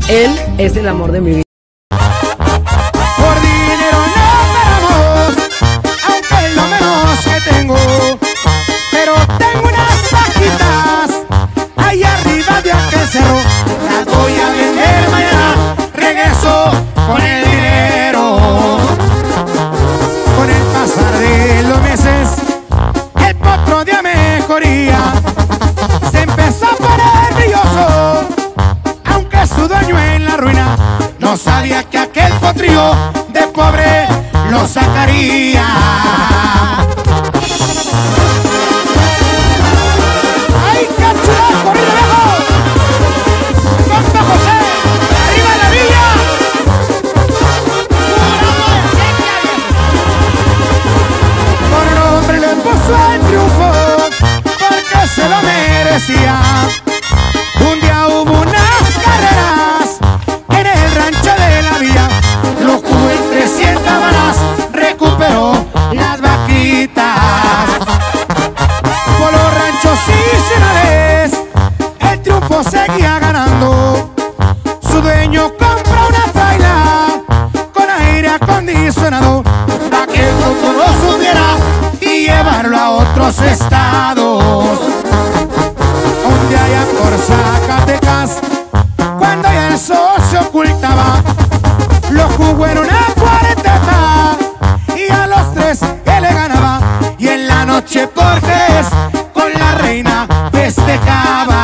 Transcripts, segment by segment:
Él es el amor de mi vida. Por dinero no paramos, aunque es lo menos que tengo. Pero tengo unas vaquitas ahí arriba de aquel cerro. Las voy a vender mañana, regreso con el dinero. Con el pasar de los meses, el potro de mejoría se empezó a poner brilloso, aunque su dueño en la ruina no sabía que aquel potrillo de pobre lo sacaría. ¡Ay, qué chula! ¡Corrido viejo! ¡Compa José! ¡Arriba de la villa! Por el hombre le puso el triunfo porque se lo merecía. Un día hubo unas carreras en el rancho de la villa. Lo jugó en 300 balas, recuperó las vaquitas. Por los ranchos y ciudades el triunfo seguía ganando. Su dueño compra una traila con aire acondicionado para que el tonto lo subiera y llevarlo a otros estados. Un día allá por Zacatecas, cuando ya el sol se ocultaba, lo jugó en una cuarenteta y a los 3 él le ganaba. Y en la noche por 3 con la reina festejaba.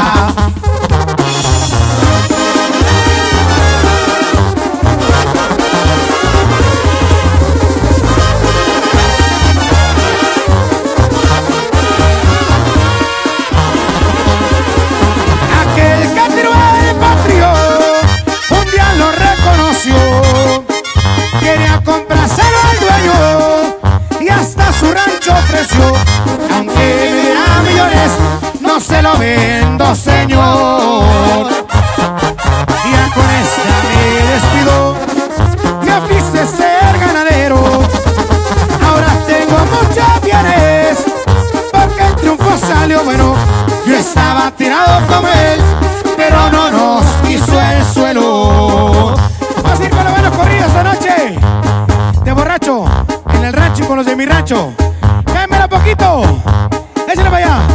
Aquel que tiró el patrio un día lo reconoció. Quería comprárselo al dueño y hasta su rancho ofreció. Aunque me diera millones, no se lo vendo, señor. Ya con esta me despido, ya quise ser ganadero. Ahora tengo muchos bienes porque el triunfo salió bueno. Yo estaba tirado como él, pero no nos quiso el suelo. Vamos a ir con los buenos corridos esta noche de borracho en el rancho y con los de mi rancho. Cámela poquito, échale para allá.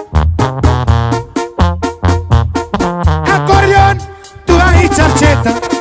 Acordeón, tuba y charcheta.